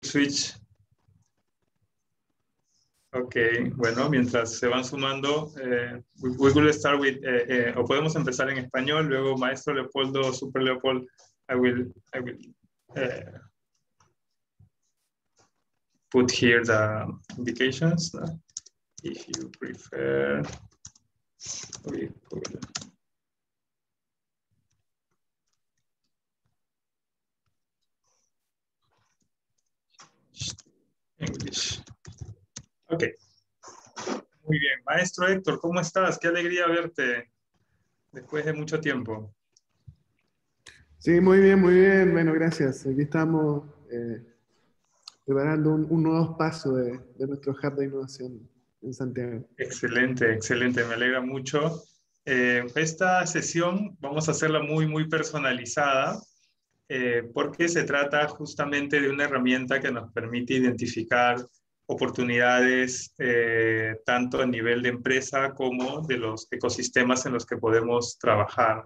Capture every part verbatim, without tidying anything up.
switch. Ok, bueno, mientras se van sumando, eh, we, we will start with, eh, eh, o podemos empezar en español, luego Maestro Leopoldo, Super Leopold, I will, I will uh, put here the indications, uh, if you prefer. We will. English. Ok. Muy bien. Maestro Héctor, ¿cómo estás? Qué alegría verte después de mucho tiempo. Sí, muy bien, muy bien. Bueno, gracias. Aquí estamos eh, preparando un, un nuevo paso de, de nuestro Hub de Innovación en Santiago. Excelente, excelente. Me alegra mucho. Eh, esta sesión vamos a hacerla muy, muy personalizada eh, porque se trata justamente de una herramienta que nos permite identificar oportunidades eh, tanto a nivel de empresa como de los ecosistemas en los que podemos trabajar.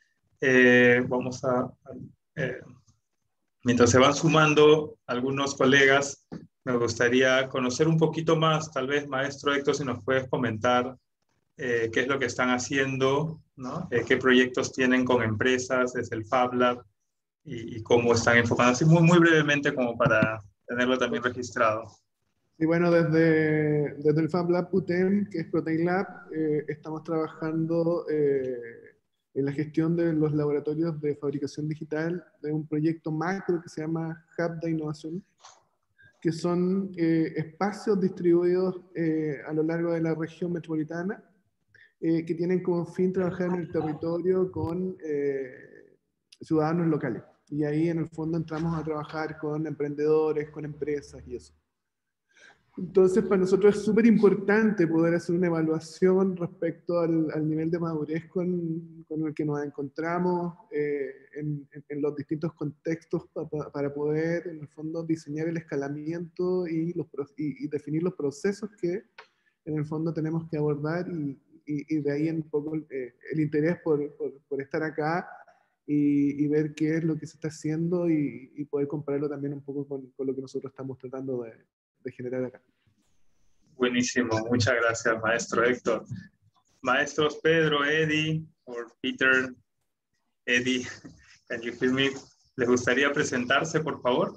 Eh, vamos a... Eh, mientras se van sumando algunos colegas, me gustaría conocer un poquito más, tal vez, maestro Héctor, si nos puedes comentar eh, qué es lo que están haciendo, ¿no? Eh, qué proyectos tienen con empresas desde el Fab Lab y, y cómo están enfocando, así muy, muy brevemente como para tenerlo también registrado. Y bueno, desde, desde el Fab Lab U T E M, que es Protein Lab, eh, estamos trabajando eh, en la gestión de los laboratorios de fabricación digital de un proyecto macro que se llama Hub de Innovación, que son eh, espacios distribuidos eh, a lo largo de la región metropolitana, eh, que tienen como fin trabajar en el territorio con eh, ciudadanos locales. Y ahí en el fondo entramos a trabajar con emprendedores, con empresas y eso. Entonces, para nosotros es súper importante poder hacer una evaluación respecto al, al nivel de madurez con, con el que nos encontramos eh, en, en, en los distintos contextos pa, pa, para poder, en el fondo, diseñar el escalamiento y, los, y, y definir los procesos que, en el fondo, tenemos que abordar y, y, y de ahí un poco eh, el interés por, por, por estar acá y, y ver qué es lo que se está haciendo y, y poder compararlo también un poco con, con lo que nosotros estamos tratando de de generar acá. Buenísimo, muchas gracias, maestro Héctor. Maestros Pedro, Eddie, o Peter, Eddie, can you hear me? ¿Les gustaría presentarse, por favor?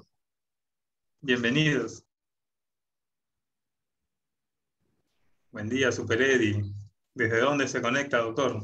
Bienvenidos. Buen día, Super Eddie. ¿Desde dónde se conecta, doctor?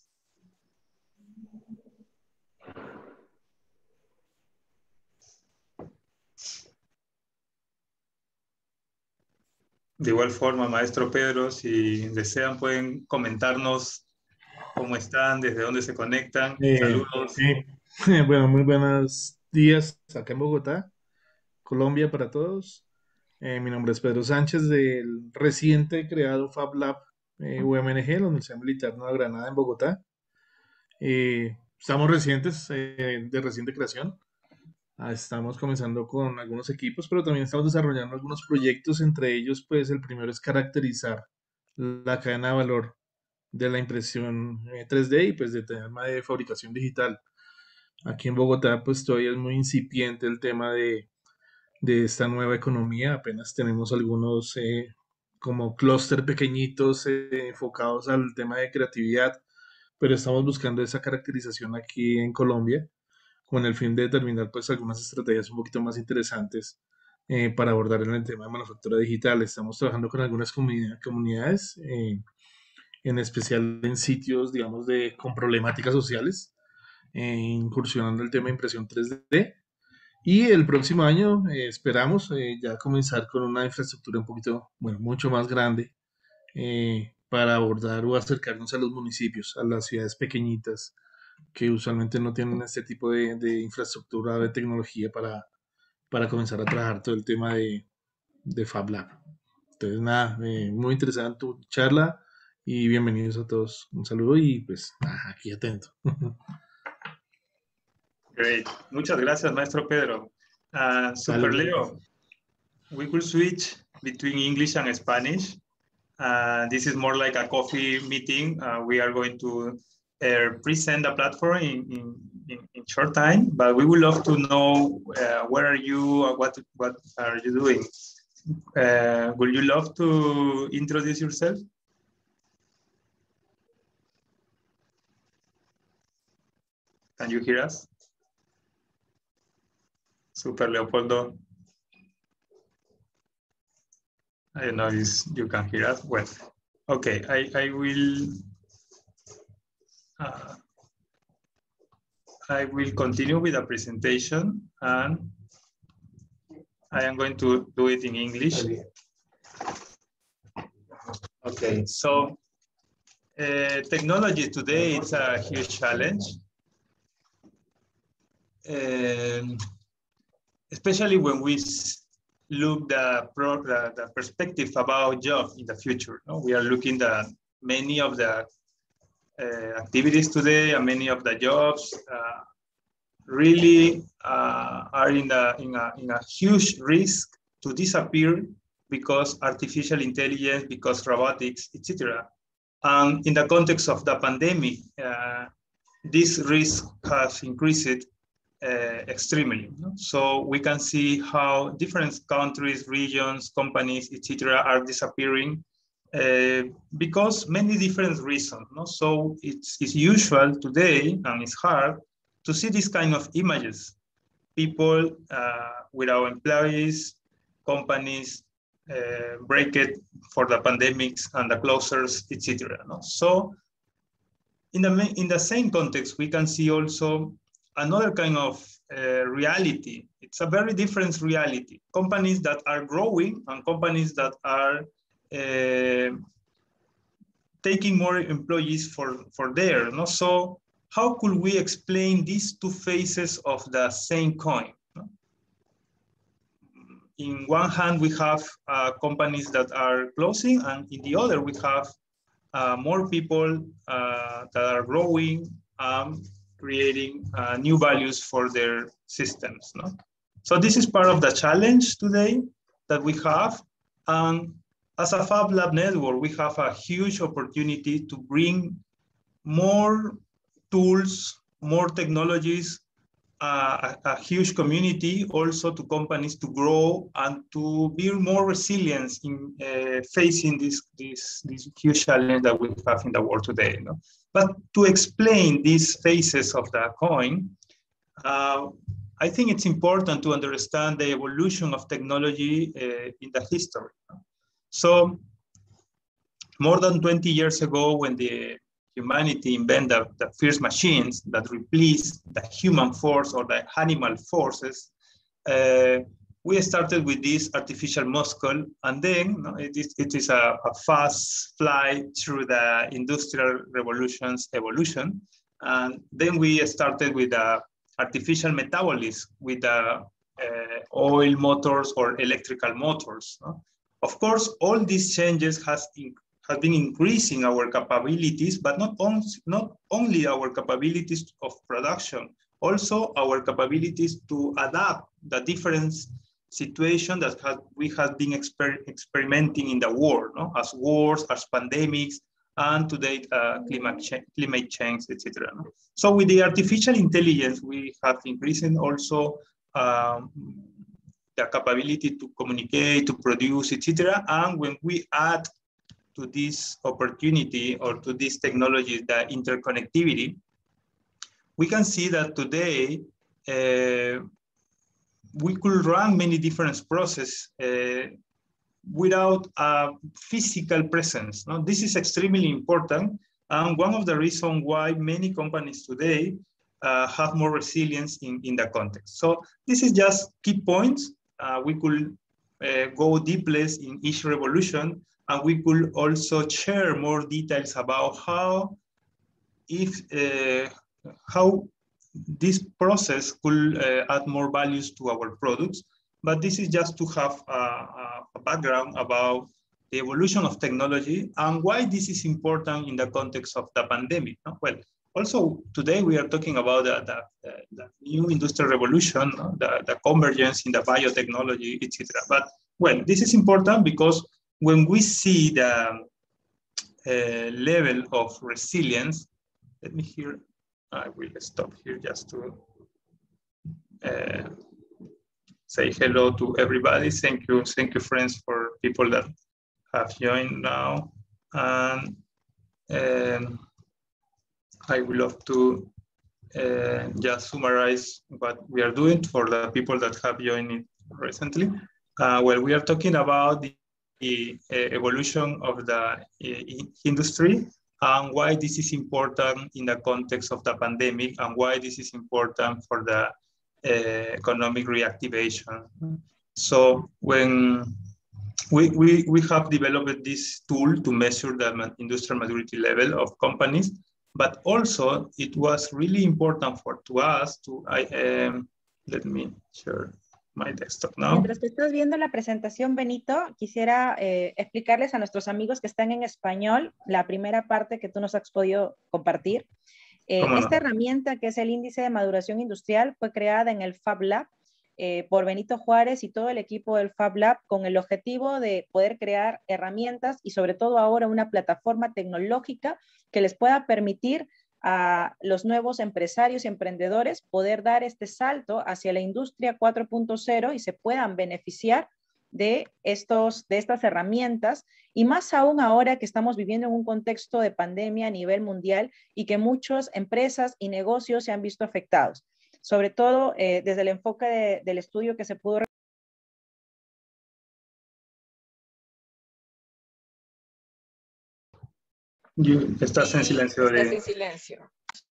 De igual forma, maestro Pedro, si desean pueden comentarnos cómo están, desde dónde se conectan. Eh, Saludos. sí. Bueno, muy buenos días acá en Bogotá, Colombia para todos. Eh, mi nombre es Pedro Sánchez del reciente creado Fab Lab eh, U M N G, la Universidad Militar Nueva Granada en Bogotá. Eh, estamos recientes, eh, de reciente creación. Ah, estamos comenzando con algunos equipos, pero también estamos desarrollando algunos proyectos. Entre ellos, pues el primero es caracterizar la cadena de valor de la impresión eh, tres D y pues de tema de fabricación digital. Aquí en Bogotá, pues todavía es muy incipiente el tema de, de esta nueva economía. Apenas tenemos algunos eh, como clúster pequeñitos eh, enfocados al tema de creatividad, pero estamos buscando esa caracterización aquí en Colombia con el fin de determinar pues algunas estrategias un poquito más interesantes eh, para abordar en el tema de manufactura digital. Estamos trabajando con algunas comunidad, comunidades, eh, en especial en sitios, digamos, de, con problemáticas sociales, eh, incursionando el tema de impresión tres D. Y el próximo año eh, esperamos eh, ya comenzar con una infraestructura un poquito, bueno, mucho más grande eh, para abordar o acercarnos a los municipios, a las ciudades pequeñitas que usualmente no tienen este tipo de, de infraestructura de tecnología para, para comenzar a trabajar todo el tema de, de Fab Lab. Entonces, nada, eh, muy interesante tu charla y bienvenidos a todos. Un saludo y pues nada, aquí atento. Great. Muchas gracias, maestro Pedro. Uh, Super Leo, we could switch between English and Spanish. Uh, this is more like a coffee meeting. Uh, we are going to uh, present the platform in, in, in, in short time, but we would love to know uh, where are you, or what, what are you doing? Uh, would you love to introduce yourself? Can you hear us? Super, Leopoldo. I don't know if you can hear us. Well, okay, I, I will uh, I will continue with the presentation, and I am going to do it in English. Okay, so uh, technology today, it's a huge challenge. Um, especially when we look the, pro, the, the perspective about jobs in the future. No? We are looking at many of the uh, activities today and many of the jobs uh, really uh, are in a, in, a, in a huge risk to disappear because artificial intelligence, because robotics, et cetera. And in the context of the pandemic, uh, this risk has increased Uh, extremely. So we can see how different countries, regions, companies, et cetera, are disappearing uh, because many different reasons. No? So it's, it's usual today, and it's hard to see this kind of images. People uh, without employees, companies uh, break it for the pandemics and the closures, et cetera. No? So in the, in the same context, we can see also another kind of uh, reality. It's a very different reality. Companies that are growing and companies that are uh, taking more employees for, for there. No? So how could we explain these two faces of the same coin? No? In one hand, we have uh, companies that are closing, and in the other, we have uh, more people uh, that are growing, um, creating uh, new values for their systems. No? So this is part of the challenge today that we have. And as a Fab Lab network, we have a huge opportunity to bring more tools, more technologies, uh, a, a huge community also to companies to grow and to build more resilience in uh, facing this, this, this huge challenge that we have in the world today. You know? But to explain these phases of the coin, uh, I think it's important to understand the evolution of technology uh, in the history. So more than twenty years ago, when the humanity invented the, the first machines that replaced the human force or the animal forces, uh, we started with this artificial muscle, and then you know, it is, it is a, a fast flight through the industrial revolution's evolution. And then we started with the artificial metabolism, with the uh, oil motors or electrical motors. No? Of course, all these changes has, in, has been increasing our capabilities, but not, on, not only our capabilities of production, also our capabilities to adapt the different situation that has, we have been exper experimenting in the world, no? As wars, as pandemics, and today uh, climate, cha climate change, et cetera. No? So with the artificial intelligence, we have increasing also um, the capability to communicate, to produce, et cetera. And when we add to this opportunity or to this technology, the interconnectivity, we can see that today uh, we could run many different processes uh, without a physical presence. No? This is extremely important, and one of the reasons why many companies today uh, have more resilience in, in the context. So this is just key points. Uh, we could uh, go deeply in each revolution, and we could also share more details about how, if, uh, how this process could uh, add more values to our products. But this is just to have a, a background about the evolution of technology and why this is important in the context of the pandemic. No? Well, also today we are talking about the, the, the new industrial revolution, no? the, the convergence in the biotechnology, et cetera. But well, this is important because when we see the uh, level of resilience, let me hear. I will stop here just to uh, say hello to everybody. Thank you, thank you, friends, for people that have joined now. And um, I would love to uh, just summarize what we are doing for the people that have joined it recently. Uh, well, we are talking about the, the uh, evolution of the uh, industry and why this is important in the context of the pandemic and why this is important for the uh, economic reactivation. So when we, we, we have developed this tool to measure the industrial maturity level of companies, but also it was really important for to us to, I, um, let me share my desktop now. Mientras que estás viendo la presentación, Benito, quisiera eh, explicarles a nuestros amigos que están en español la primera parte que tú nos has podido compartir. Eh, esta no? herramienta, que es el índice de maduración industrial, fue creada en el Fab Lab eh, por Benito Juárez y todo el equipo del Fab Lab con el objetivo de poder crear herramientas y sobre todo ahora una plataforma tecnológica que les pueda permitir a los nuevos empresarios y emprendedores poder dar este salto hacia la industria cuatro punto cero y se puedan beneficiar de, estos, de estas herramientas, y más aún ahora que estamos viviendo en un contexto de pandemia a nivel mundial y que muchas empresas y negocios se han visto afectados, sobre todo eh, desde el enfoque de, del estudio que se pudo. Estás en silencio. Estás de... en silencio.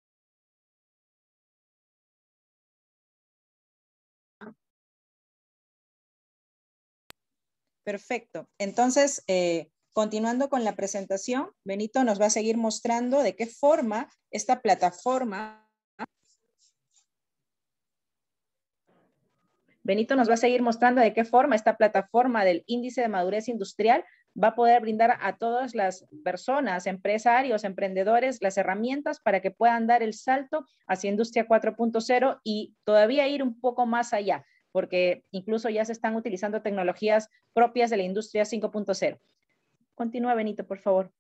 Perfecto. Entonces, eh, continuando con la presentación, Benito nos va a seguir mostrando de qué forma esta plataforma Benito nos va a seguir mostrando de qué forma esta plataforma del índice de madurez industrial va a poder brindar a todas las personas, empresarios, emprendedores, las herramientas para que puedan dar el salto hacia industria cuatro punto cero y todavía ir un poco más allá, porque incluso ya se están utilizando tecnologías propias de la industria cinco punto cero. Continúa, Benito, por favor.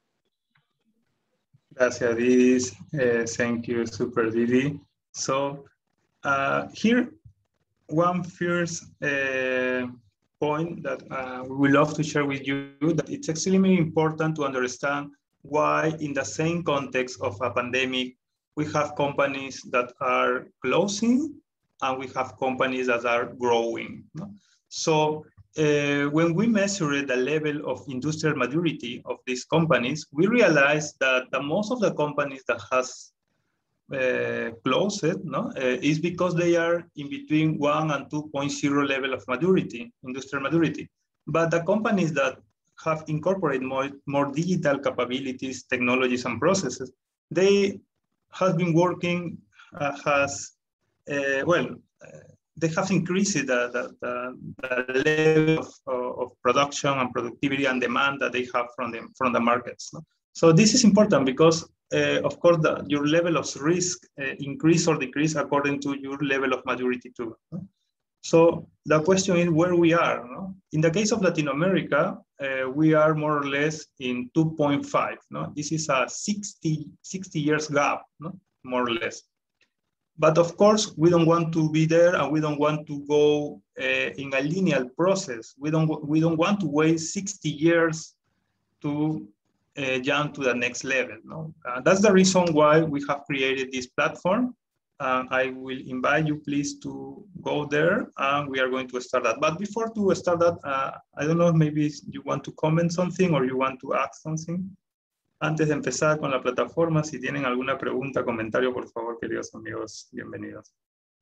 Gracias, Didi. Uh, thank you, Super Didi. So, uh, here, one first uh, point that uh, we would love to share with you, that it's extremely important to understand why in the same context of a pandemic, we have companies that are closing and we have companies that are growing. No? So uh, when we measure the level of industrial maturity of these companies, we realize that the most of the companies that has Uh, closed no, uh, is because they are in between one and two point zero level of maturity, industrial maturity. But the companies that have incorporated more, more digital capabilities, technologies, and processes, they have been working, uh, has, uh, well, uh, they have increased the, the, the, the level of, of production and productivity and demand that they have from the, from the markets. No? So this is important because Uh, of course, the, your level of risk uh, increase or decrease according to your level of maturity too. No? So the question is where we are. No? In the case of Latin America, uh, we are more or less in two point five. No? This is a sixty, sixty years gap, no? More or less. But of course, we don't want to be there and we don't want to go uh, in a linear process. We don't, we don't want to wait sixty years to Uh, jump to the next level. No? Uh, that's the reason why we have created this platform. Uh, I will invite you please to go there and we are going to start that. But before to start that, uh, I don't know, maybe you want to comment something or you want to ask something. Antes de empezar con la plataforma, si tienen alguna pregunta, comentario, por favor, queridos amigos, bienvenidos.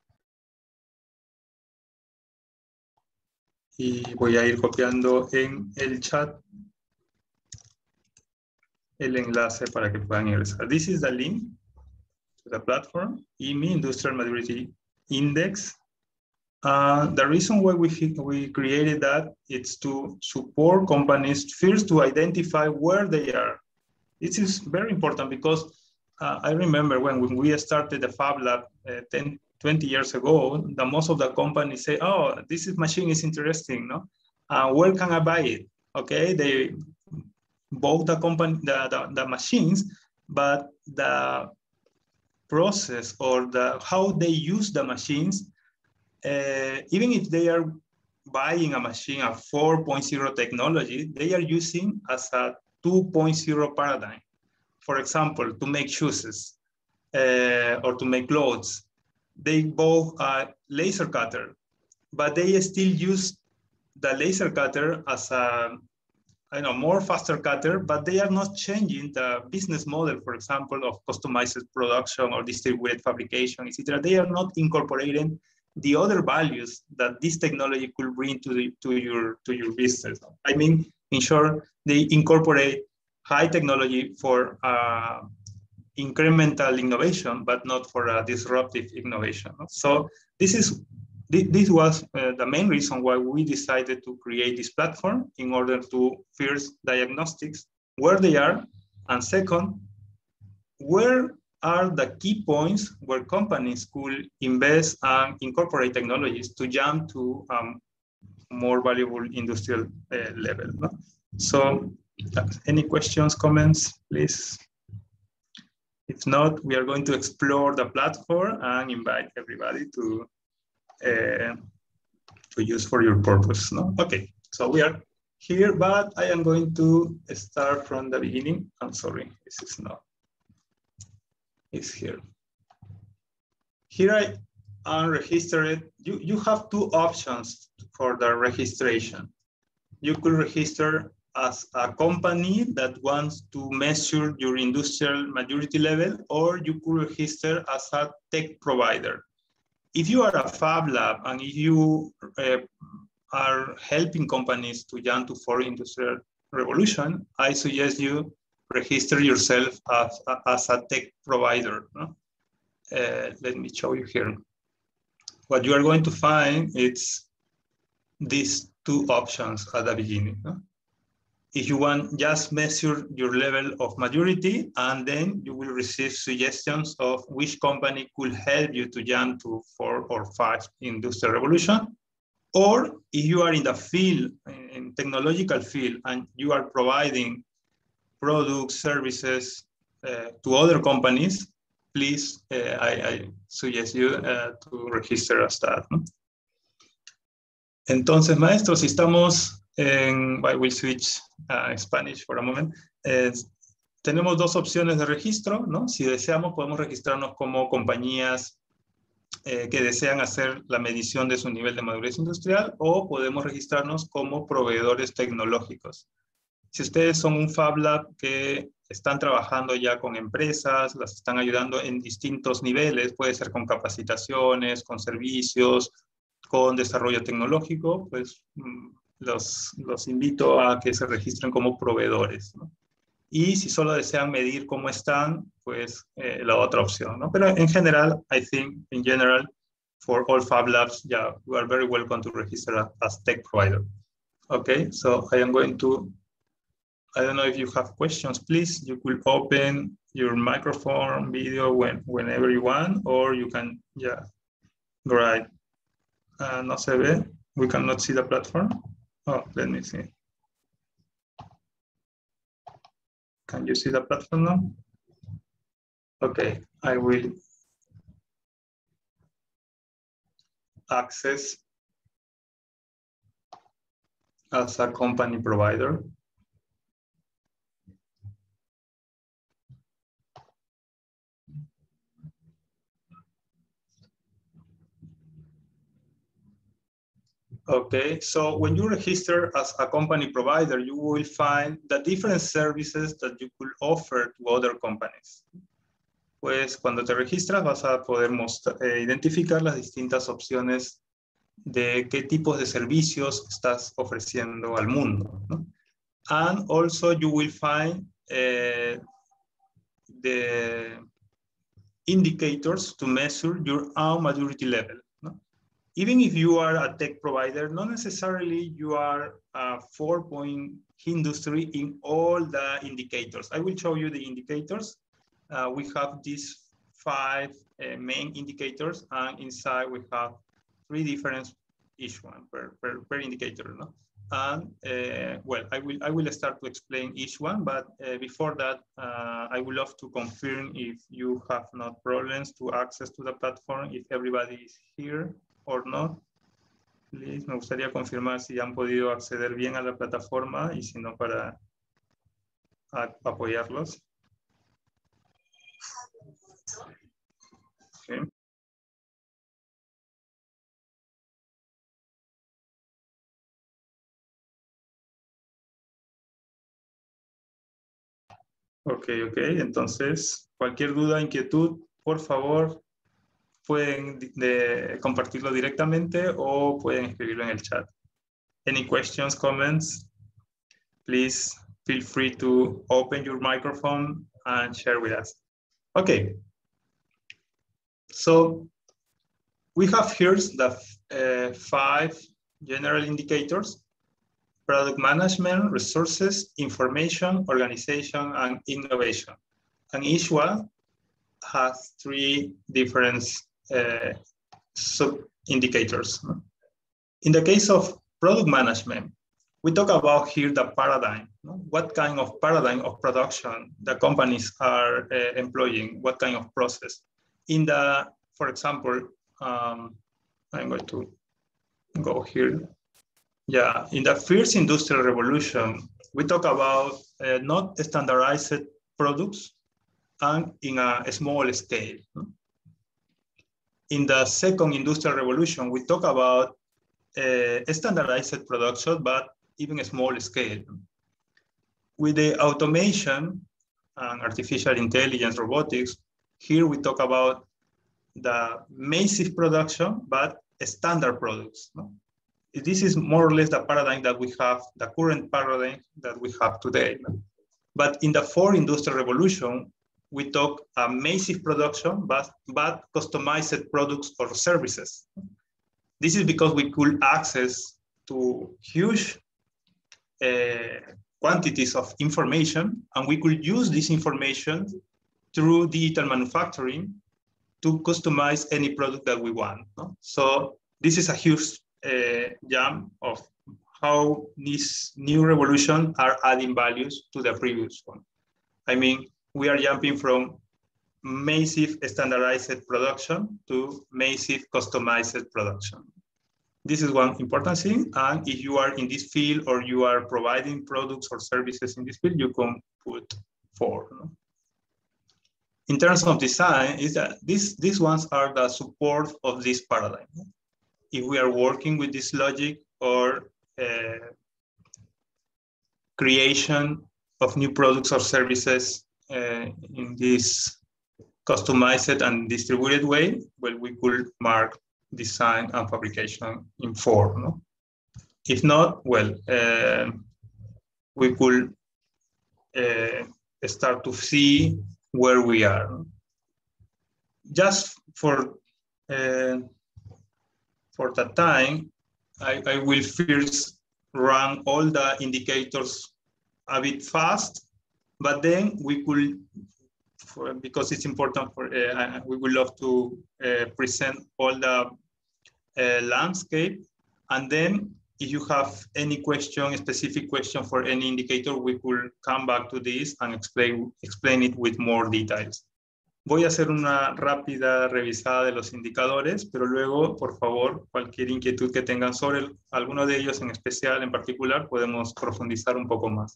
Y voy a ir copiando en el chat el enlace para que puedan ingresar. This is the link to the platform, I M I Industrial Maturity Index. Uh, the reason why we, we created that is to support companies first to identify where they are. This is very important because uh, I remember when, when we started the Fab Lab uh, ten, twenty years ago, the most of the companies say, oh, this is machine is interesting, no? Uh, where can I buy it? Okay, they bought the company, the, the, the machines, but the process or the how they use the machines, uh, even if they are buying a machine, a four point oh technology, they are using as a two point oh paradigm. For example, to make shoes uh, or to make clothes, they bought a laser cutter, but they still use the laser cutter as a I know, more faster cutter, but they are not changing the business model, for example, of customized production or distributed fabrication, et cetera. They are not incorporating the other values that this technology could bring to, the, to, your, to your business. I mean, in short, they incorporate high technology for uh, incremental innovation, but not for a disruptive innovation. So this is This was uh, the main reason why we decided to create this platform, in order to first diagnostics where they are, and second, where are the key points where companies could invest and incorporate technologies to jump to um, more valuable industrial uh, level. No? So uh, any questions, comments, please? If not, we are going to explore the platform and invite everybody to Uh, to use for your purpose. No? Okay, so we are here, but I am going to start from the beginning. I'm sorry, this is not, it's here. Here I am registered. You, you have two options for the registration. You could register as a company that wants to measure your industrial maturity level, or you could register as a tech provider. If you are a Fab Lab and if you uh, are helping companies to jump to fourth industrial revolution, I suggest you register yourself as, as a tech provider. No? Uh, let me show you here. What you are going to find is these two options at the beginning. No? If you want, just measure your level of maturity, and then you will receive suggestions of which company could help you to jump to four or five industrial revolution. Or if you are in the field, in technological field, and you are providing products, services uh, to other companies, please, uh, I, I suggest you uh, to register as that. ¿No? Entonces, maestros, si estamos en, I will switch a uh, Spanish for a moment. Eh, tenemos dos opciones de registro, ¿no? Si deseamos, podemos registrarnos como compañías eh, que desean hacer la medición de su nivel de madurez industrial, o podemos registrarnos como proveedores tecnológicos. Si ustedes son un Fab Lab que están trabajando ya con empresas, las están ayudando en distintos niveles, puede ser con capacitaciones, con servicios, con desarrollo tecnológico, pues los, los invito a que se registren como proveedores, ¿no? Y si solo desean medir cómo están, pues eh, la otra opción, ¿no? Pero en general, I think, in general, for all Fab Labs, yeah, you are very welcome to register as tech provider. Okay, so I am going to, I don't know if you have questions, please. You could open your microphone, video when, whenever you want, or you can, yeah, right. Uh, no se ve. We cannot see the platform. Oh, let me see. Can you see the platform now? Okay, I will access as a company provider. Okay, so when you register as a company provider, you will find the different services that you could offer to other companies. Pues cuando te registras vas a poder mostrar, eh, identificar las distintas opciones de qué tipos de servicios estás ofreciendo al mundo, ¿no? And also you will find uh, the indicators to measure your own maturity level. Even if you are a tech provider, not necessarily you are a four-point industry in all the indicators. I will show you the indicators. Uh, we have these five uh, main indicators, and inside we have three different each one per, per, per indicator. No? And uh, well, I will I will start to explain each one, but uh, before that, uh, I would love to confirm if you have not problems to access to the platform, if everybody is here or not. Please, me gustaría confirmar si han podido acceder bien a la plataforma y si no, para a, apoyarlos. Okay. Ok, ok. Entonces, cualquier duda, inquietud, por favor, pueden de, compartirlo directamente o pueden escribirlo en el chat. Any questions, comments? Please feel free to open your microphone and share with us. Okay. So we have here the uh, five general indicators: product management, resources, information, organization, and innovation. And each one has three different uh, sub-indicators. In the case of product management, we talk about here the paradigm. What kind of paradigm of production the companies are uh, employing, what kind of process. In the, for example, um, I'm going to go here. Yeah, in the first industrial revolution, we talk about uh, not standardized products and in a, a small scale. In the second industrial revolution, we talk about uh, standardized production, but even a small scale. With the automation and artificial intelligence, robotics, here we talk about the massive production, but standard products. No? This is more or less the paradigm that we have, the current paradigm that we have today. But in the fourth industrial revolution, we talk a massive production, but, but customized products or services. This is because we could access to huge uh, quantities of information, and we could use this information through digital manufacturing to customize any product that we want. No? So this is a huge uh, jump of how these new revolutions are adding values to the previous one. I mean, we are jumping from massive standardized production to massive customized production. This is one important thing. And if you are in this field or you are providing products or services in this field, you can put four. No? In terms of design, is that these, these ones are the support of this paradigm. No? If we are working with this logic or uh, creation of new products or services uh, in this customized and distributed way, well, we could mark design and fabrication in four. No? If not, well, uh, we could uh, start to see where we are. No? Just for uh, for that time, I, I will first run all the indicators a bit fast, but then we could, for, because it's important for, uh, we would love to uh, present all the uh, landscape. And then if you have any question, a specific question for any indicator, we could come back to this and explain, explain it with more details. Voy a hacer una rápida revisada de los indicadores, pero luego, por favor, cualquier inquietud que tengan sobre el, alguno de ellos en especial, en particular, podemos profundizar un poco más.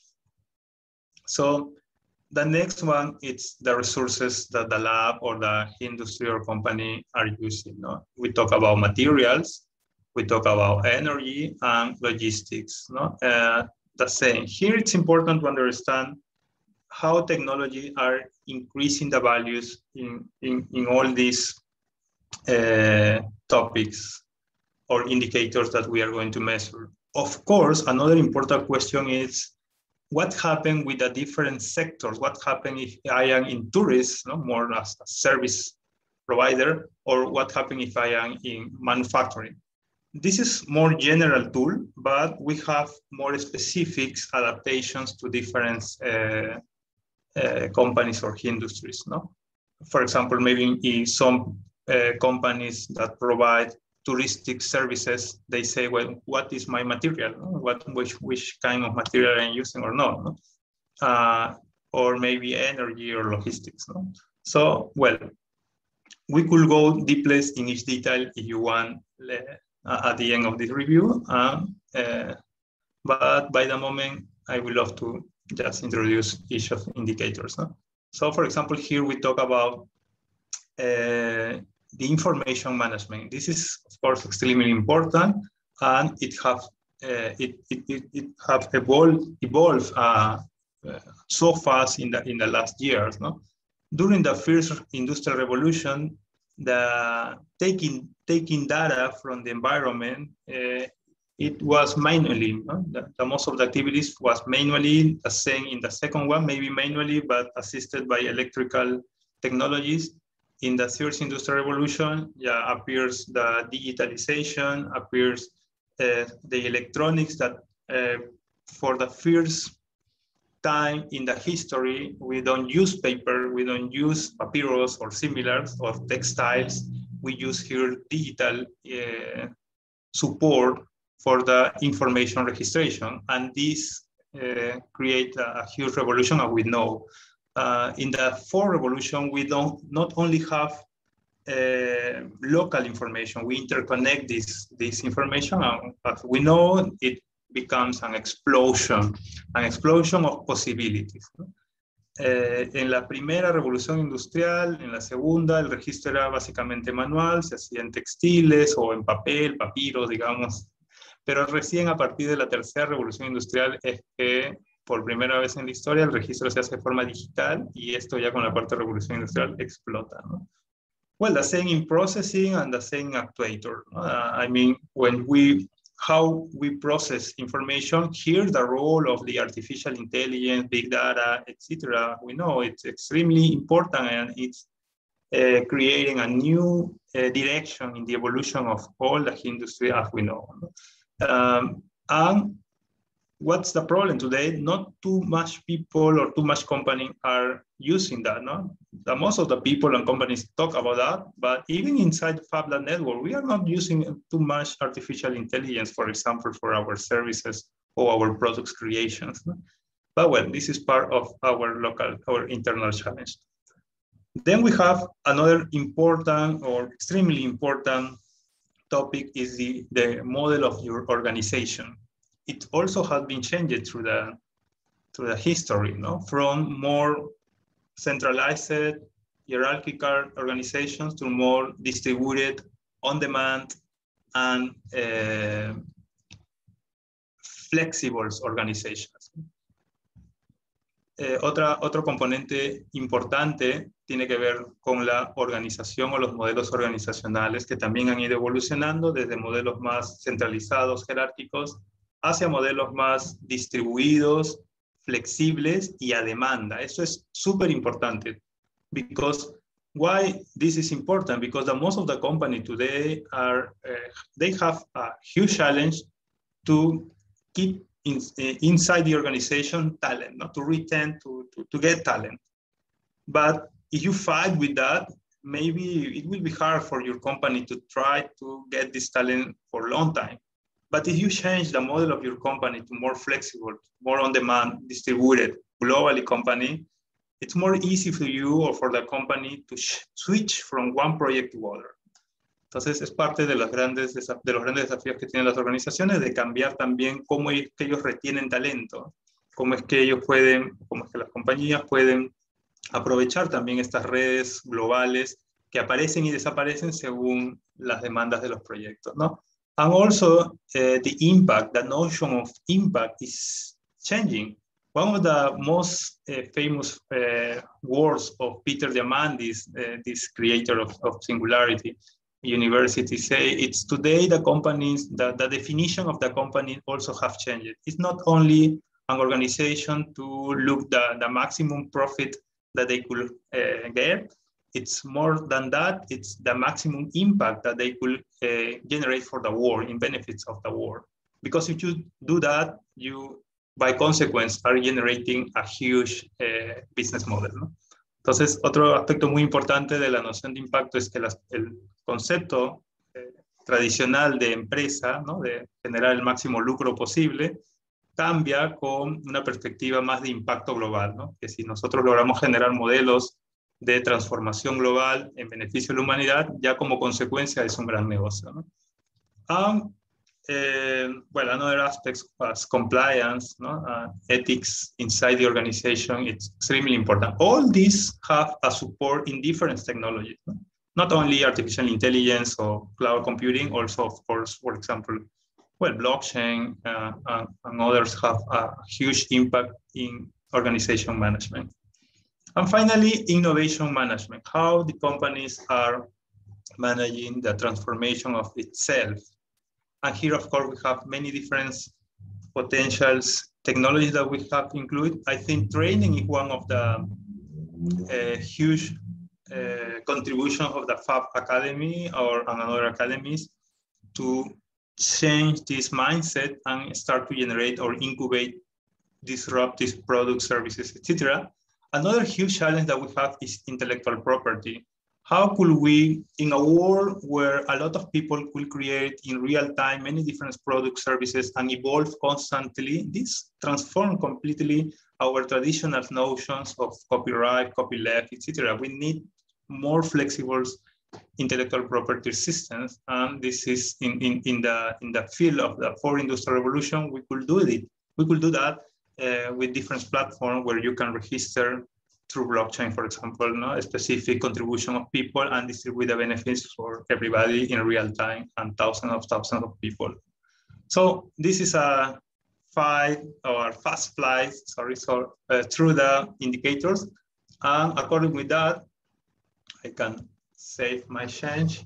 So, the next one is the resources that the lab or the industry or company are using. No? We talk about materials, we talk about energy and logistics. No? Uh, the same. Here it's important to understand how technology are increasing the values in, in, in all these uh, topics or indicators that we are going to measure. Of course, another important question is what happened with the different sectors? What happened if I am in tourism, no, more as a service provider, or what happened if I am in manufacturing? This is more general tool, but we have more specific adaptations to different uh, uh, companies or industries. No, for example, maybe in some uh, companies that provide touristic services, they say, well, what is my material? No? What, which, which kind of material I'm using or not? No? Uh, or maybe energy or logistics. No? So, well, we could go deeply in each detail if you want uh, at the end of this review. Um, uh, but by the moment, I would love to just introduce each of the indicators. No? So, for example, here we talk about uh, the information management. This is, of course, extremely important, and it have uh, it, it, it, it have evolved evolved uh, uh, so fast in the in the last years. No? During the first industrial revolution, the taking taking data from the environment, uh, it was manually. No? The, the most of the activities was manually. The same in the second one, maybe manually, but assisted by electrical technologies. In the third industrial revolution, yeah, appears the digitalization, appears uh, the electronics that uh, for the first time in the history, we don't use paper, we don't use papyrus or similars of textiles. We use here digital uh, support for the information registration. And this uh, create a, a huge revolution, as we know. Uh, in the fourth revolution, we don't not only have uh, local information, we interconnect this, this information, and as we know, it becomes an explosion, an explosion of possibilities. Eh, en la primera revolución industrial, en la segunda, el registro era básicamente manual, se hacía en textiles o en papel, papiro, digamos, pero recién a partir de la tercera revolución industrial es que por primera vez en la historia el registro se hace de forma digital, y esto ya con la cuarta revolución industrial explota, ¿no? Well, the same in processing and the same actuator. Uh, I mean, when we, how we process information, here the role of the artificial intelligence, big data, et cetera. We know it's extremely important, and it's uh, creating a new uh, direction in the evolution of all the industry as we know. Um, and what's the problem today? Not too much people or too much company are using that. No, the, most of the people and companies talk about that, but even inside the FabLab network, we are not using too much artificial intelligence, for example, for our services or our products creations. No? But well, this is part of our local, our internal challenge. Then we have another important or extremely important topic is the, the model of your organization. It also has been changed through the through the history, no? From more centralized, hierarchical organizations to more distributed, on-demand, and uh, flexible organizations. Eh, otra, otro componente importante tiene que ver con la organización o los modelos organizacionales que también han ido evolucionando desde modelos más centralizados, jerárquicos, hacia modelos más distribuidos, flexibles y a demanda. Eso es súper importante. Because why this is important? Because the most of the company today are, uh, they have a huge challenge to keep in, uh, inside the organization talent, not to retain, to, to, to get talent. But if you fight with that, maybe it will be hard for your company to try to get this talent for a long time. But if you change the model of your company to more flexible, more on-demand, distributed, globally company, it's more easy for you or for the company to switch from one project to other. Entonces es parte de los grandes, de los grandes desafíos que tienen las organizaciones, de cambiar también cómo es que ellos retienen talento, cómo es que ellos pueden, cómo es que las compañías pueden aprovechar también estas redes globales que aparecen y desaparecen según las demandas de los proyectos, ¿no? And also uh, the impact, the notion of impact is changing. One of the most uh, famous uh, words of Peter Diamandis, uh, this creator of, of Singularity University, say it's today the companies, the, the definition of the company also have changed. It's not only an organization to look the, the maximum profit that they could uh, get. It's more than that. It's the maximum impact that they could uh, generate for the world, in benefits of the world. Because if you do that, you, by consequence, are generating a huge uh, business model, ¿no? Entonces, otro aspecto muy importante de la noción de impacto es que las, el concepto eh, tradicional de empresa, ¿no? De generar el máximo lucro posible, cambia con una perspectiva más de impacto global, ¿no? Que si nosotros logramos generar modelos de transformación global en beneficio de la humanidad, ya como consecuencia es un gran negocio, ¿no? Um, uh, well, another aspect was compliance, no? uh, ethics inside the organization. It's extremely important. All these have a support in different technologies, no? Not only artificial intelligence or cloud computing, also, of course, for example, well, blockchain uh, uh, and others have a huge impact in organization management. And finally, innovation management, how the companies are managing the transformation of itself. And here, of course, we have many different potentials, technologies that we have included. I think training is one of the uh, huge uh, contributions of the Fab Academy or another academies to change this mindset and start to generate or incubate disruptive products, services, et cetera. Another huge challenge that we have is intellectual property. How could we, in a world where a lot of people could create in real time many different products, services, and evolve constantly, this transform completely our traditional notions of copyright, copyleft, et cetera. We need more flexible intellectual property systems, and this is in, in, in, the, in the field of the fourth industrial revolution, we could do it. We could do that uh, with different platforms where you can register through blockchain, for example, no? A specific contribution of people and distribute the benefits for everybody in real time and thousands of thousands of people. So this is a fight or fast flight, sorry, so uh, through the indicators. And according with that, I can save my change.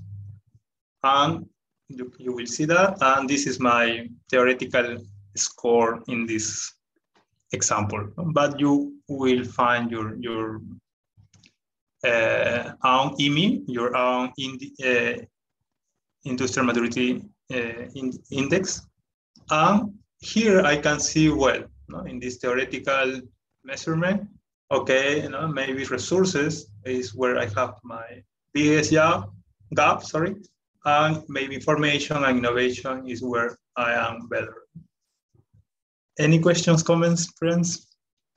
And you, you will see that. And this is my theoretical score in this example, but you will find your your uh, own I M I, your own in, uh, industrial maturity uh, in, index. And here I can see, well, no, in this theoretical measurement, okay, you know, maybe resources is where I have my biggest gap, gap, sorry, and maybe information and innovation is where I am better. Any questions, comments, friends?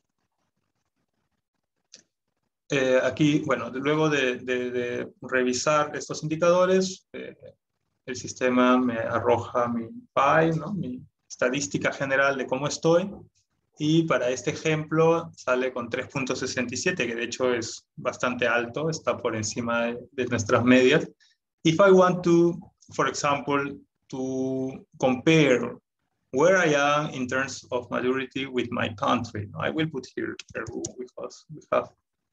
Eh, aquí, bueno, luego de, de, de revisar estos indicadores, eh, el sistema me arroja mi P I, ¿no? Mi estadística general de cómo estoy, y para este ejemplo sale con tres punto sesenta y siete, que de hecho es bastante alto, está por encima de, de nuestras medias. If I want to, for example, to compare where I am in terms of maturity with my country, I will put here Peru because we have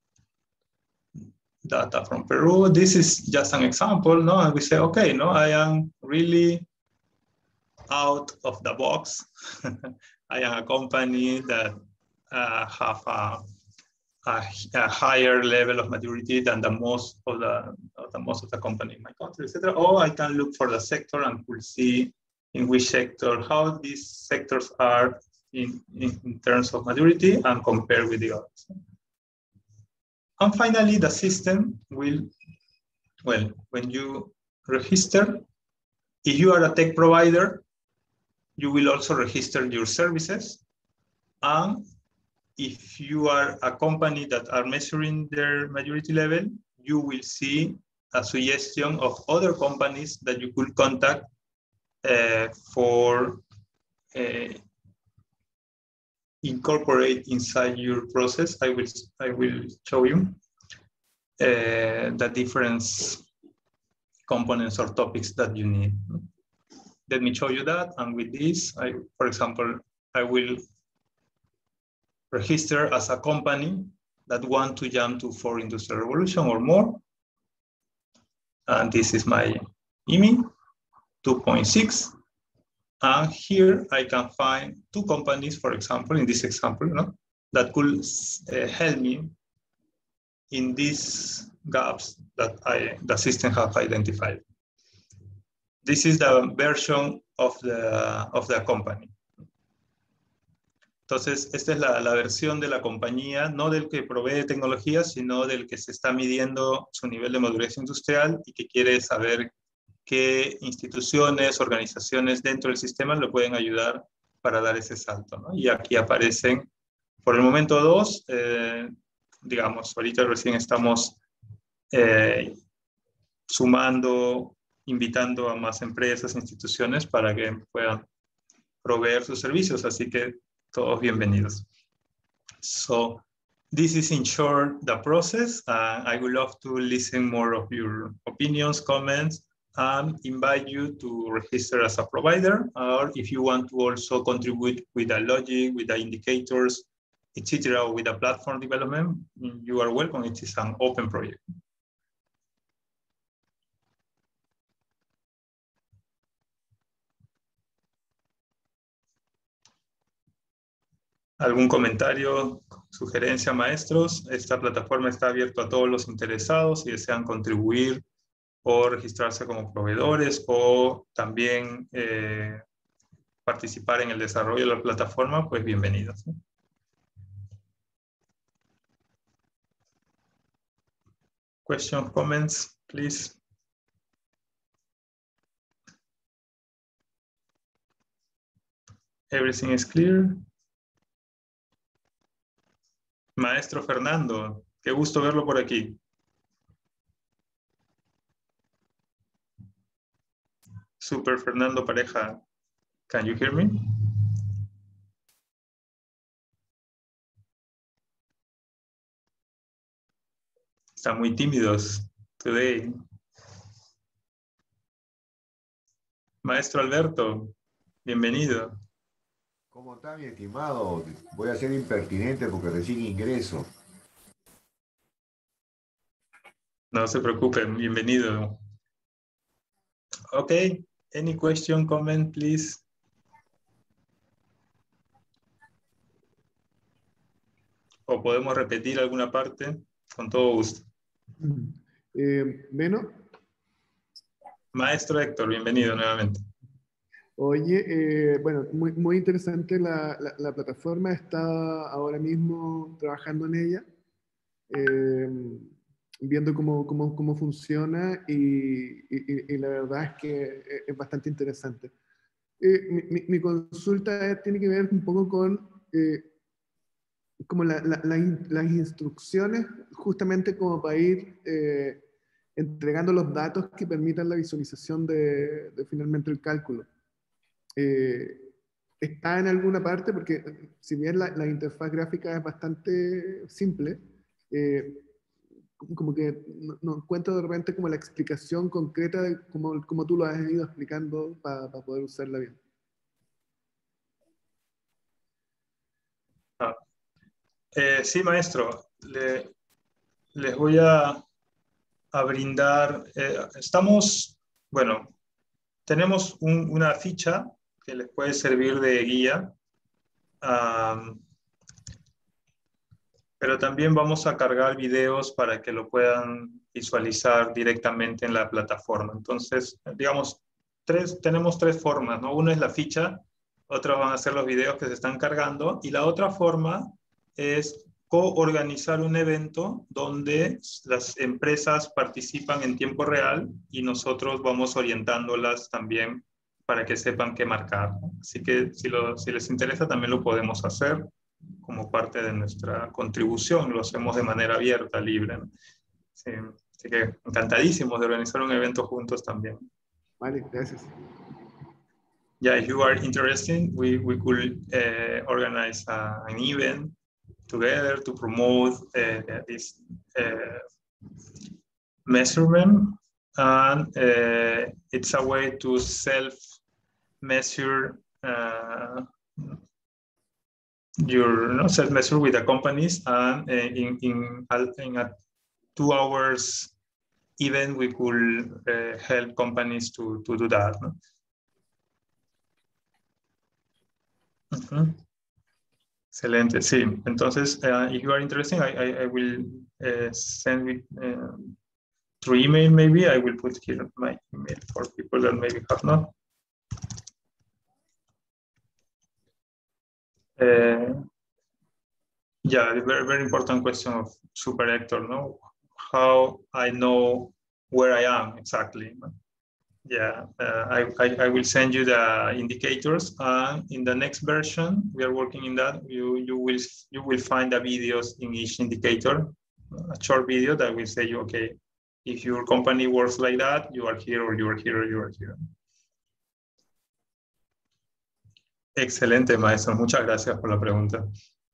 data from Peru. This is just an example, no? And we say, okay, no, I am really out of the box. I am a company that uh, have a, a, a higher level of maturity than the most of the, of the most of the company in my country, et cetera. Or I can look for the sector and we'll see in which sector, how these sectors are in, in, in terms of maturity and compare with the others. And finally, the system will, well, when you register, if you are a tech provider, you will also register your services. And if you are a company that are measuring their maturity level, you will see a suggestion of other companies that you could contact uh, for uh, incorporate inside your process. I will, I will show you uh, the different components or topics that you need. Let me show you that. And with this, I, for example, I will register as a company that want to jump to fourth industrial revolution or more. And this is my I M I, two point six. And here I can find two companies, for example, in this example, you know, that could uh, help me in these gaps that I, the system have identified. This is the version of the, of the company. Entonces, esta es la, la versión de la compañía, no del que provee tecnología, sino del que se está midiendo su nivel de madurez industrial y que quiere saber qué instituciones, organizaciones dentro del sistema le pueden ayudar para dar ese salto, ¿no? Y aquí aparecen, por el momento, dos. Eh, digamos, ahorita recién estamos eh, sumando, invitando a más empresas, instituciones para que puedan proveer sus servicios, así que todos bienvenidos. So, this is in short the process. Uh, I would love to listen more of your opinions, comments, and invite you to register as a provider, or if you want to also contribute with the logic, with the indicators, et cetera, with the platform development, you are welcome. It is an open project. ¿Algún comentario, sugerencia, maestros? Esta plataforma está abierta a todos los interesados si desean contribuir o registrarse como proveedores o también eh, participar en el desarrollo de la plataforma, pues bienvenidos, ¿no? Questions, comments, please. Everything is clear. Maestro Fernando, qué gusto verlo por aquí. Super Fernando Pareja, can you hear me? Están muy tímidos today. Maestro Alberto, bienvenido. ¿Cómo está, mi estimado? Voy a ser impertinente porque recién ingreso. No se preocupen, bienvenido. Ok, any question, comment, please? ¿O podemos repetir alguna parte? Con todo gusto. Eh, Beno. Maestro Héctor, bienvenido nuevamente. Oye, eh, bueno, muy, muy interesante la, la, la plataforma, está ahora mismo trabajando en ella, eh, viendo cómo, cómo, cómo funciona y, y, y la verdad es que es bastante interesante. Eh, mi, mi, mi consulta tiene que ver un poco con eh, como la, la, la, las instrucciones justamente como para ir eh, entregando los datos que permitan la visualización de, de finalmente el cálculo. Eh, está en alguna parte, porque si bien la, la interfaz gráfica es bastante simple, eh, como que no, no encuentro de repente como la explicación concreta de como, como tú lo has ido explicando para pa poder usarla bien. Ah. Eh, sí, maestro, Le, les voy a, a brindar, eh, estamos, bueno, tenemos un, una ficha que les puede servir de guía, um, pero también vamos a cargar videos para que lo puedan visualizar directamente en la plataforma. Entonces, digamos, tres, tenemos tres formas, ¿no? Una es la ficha, otras van a ser los videos que se están cargando, y la otra forma es coorganizar un evento donde las empresas participan en tiempo real y nosotros vamos orientándolas también para que sepan qué marcar, ¿no? Así que si, lo, si les interesa también lo podemos hacer como parte de nuestra contribución, lo hacemos de manera abierta, libre, ¿no? Sí, así que encantadísimos de organizar un evento juntos también. Vale, gracias. Yeah, if you are interested, we, we could uh, organize uh, an event together to promote uh, this uh, measurement, and uh, it's a way to self-measure uh, your no, self-measure with the companies, and uh, in, in, in a two hours event we could uh, help companies to, to do that, no? Uh-huh. Excelente, sí. Entonces, uh, if you are interested, I, I, I will uh, send it uh, through email maybe. I will put here my email for people that maybe have not. Uh, yeah, the very, very important question of Super Hector, no? How I know where I am exactly. Yeah, uh, I, I, I will send you the indicators, and in the next version, we are working in that, you, you, will, you will find the videos in each indicator, a short video that will say you, okay, if your company works like that, you are here, or you are here, or you are here. Excelente, maestro. Muchas gracias por la pregunta.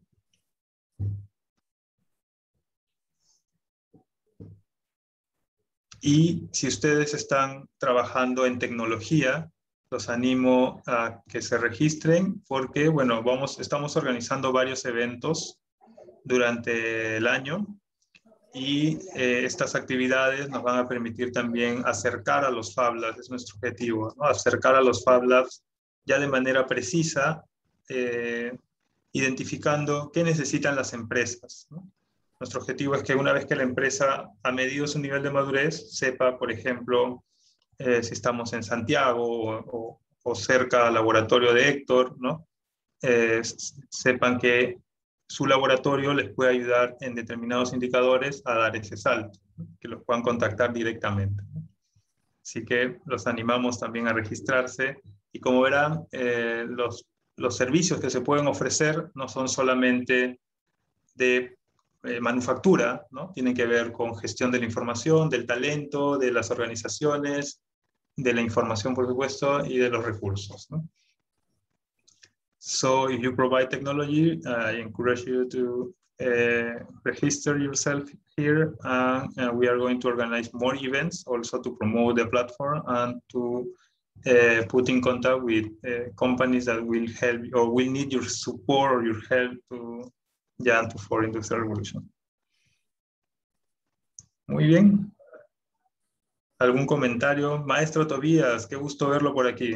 Y si ustedes están trabajando en tecnología, los animo a que se registren porque, bueno, vamos, estamos organizando varios eventos durante el año y eh, estas actividades nos van a permitir también acercar a los Fab Labs, es nuestro objetivo, ¿no? Acercar a los Fab Labs ya de manera precisa, eh, identificando qué necesitan las empresas, ¿no? Nuestro objetivo es que una vez que la empresa ha medido su nivel de madurez, sepa, por ejemplo, eh, si estamos en Santiago o, o, o cerca al laboratorio de Héctor, ¿no? Eh, sepan que su laboratorio les puede ayudar en determinados indicadores a dar ese salto, ¿no? Que los puedan contactar directamente, ¿no? Así que los animamos también a registrarse y como verán, eh, los, los servicios que se pueden ofrecer no son solamente de Eh, manufactura, ¿no? Tienen que ver con gestión de la información, del talento, de las organizaciones, de la información, por supuesto, y de los recursos, ¿no? So, if you provide technology, I encourage you to uh, register yourself here, and uh, we are going to organize more events also to promote the platform and to uh, put in contact with uh, companies that will help or will need your support or your help to ya to for Industrial Revolution. Muy bien. ¿Algún comentario? Maestro Tobías, qué gusto verlo por aquí.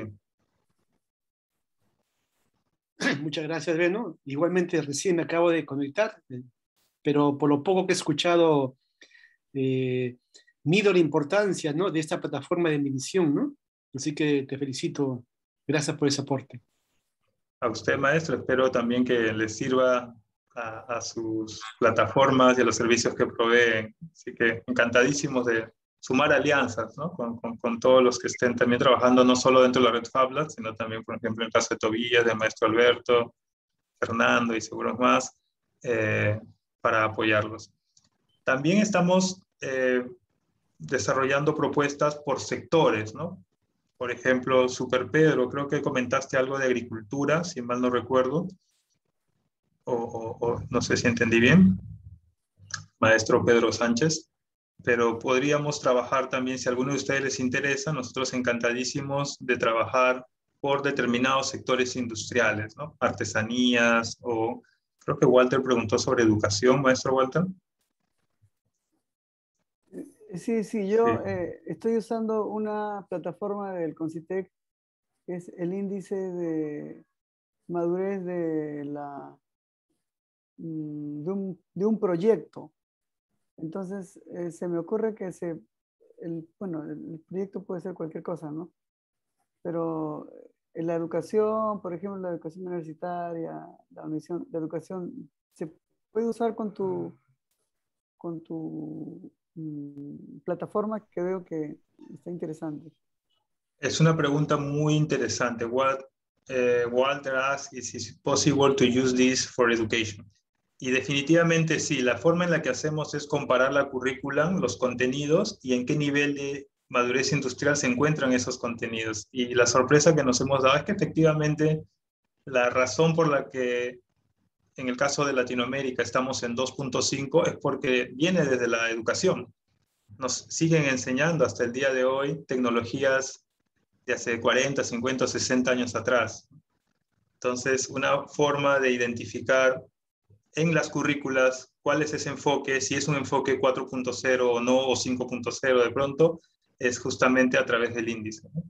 Muchas gracias, Beno. Igualmente recién me acabo de conectar, pero por lo poco que he escuchado, eh, mido la importancia, ¿no?, de esta plataforma de medición, ¿no? Así que te felicito. Gracias por ese aporte. A usted, maestro. Espero también que les sirva A, a sus plataformas y a los servicios que proveen. Así que encantadísimos de sumar alianzas, ¿no? con, con, con todos los que estén también trabajando, no solo dentro de la red Fab Labs, sino también, por ejemplo, en el caso de Tobías, de maestro Alberto, Fernando y seguros más, eh, para apoyarlos. También estamos eh, desarrollando propuestas por sectores, ¿no? Por ejemplo, Super Pedro, creo que comentaste algo de agricultura, si mal no recuerdo. O, o, o no sé si entendí bien, maestro Pedro Sánchez, pero podríamos trabajar también, si a alguno de ustedes les interesa, nosotros encantadísimos de trabajar por determinados sectores industriales, ¿no? Artesanías, o creo que Walter preguntó sobre educación, maestro Walter. Sí, sí, yo Sí. Eh, estoy usando una plataforma del Concitec, que es el índice de madurez de la De un, de un proyecto. Entonces, eh, se me ocurre que se, el, bueno, el proyecto puede ser cualquier cosa, ¿no? Pero en la educación, por ejemplo, la educación universitaria, la, universidad, la educación, se puede usar con tu, con tu mmm, plataforma, que veo que está interesante. Es una pregunta muy interesante. What, uh, Walter asked is, is it possible to use this for education? Y definitivamente sí, la forma en la que hacemos es comparar la currícula, los contenidos y en qué nivel de madurez industrial se encuentran esos contenidos. Y la sorpresa que nos hemos dado es que efectivamente la razón por la que en el caso de Latinoamérica estamos en dos punto cinco es porque viene desde la educación. Nos siguen enseñando hasta el día de hoy tecnologías de hace cuarenta, cincuenta, sesenta años atrás. Entonces, una forma de identificar en las currículas cuál es ese enfoque, si es un enfoque cuatro punto cero o no, o cinco punto cero de pronto, es justamente a través del índice, ¿no?